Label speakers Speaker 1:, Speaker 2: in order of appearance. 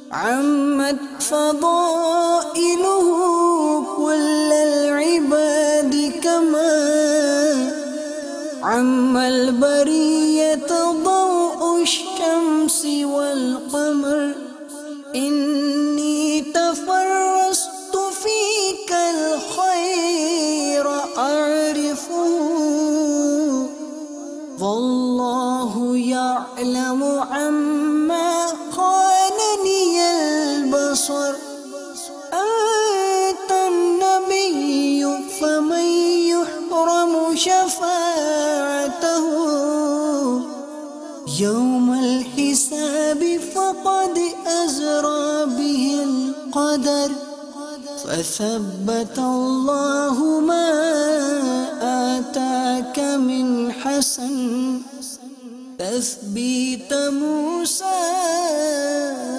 Speaker 1: عمت فضائله كل العباد كما عم البرية ضوء الشمس والقمر. إني تفرست فيك الخير أعرفه، والله يعلم عما خانني البصر. أنت النبي فمن يحرم شفاعته يوم الحساب فقد أزرى به القدر. فثبت الله ما آتاك من حسن تثبيت موسى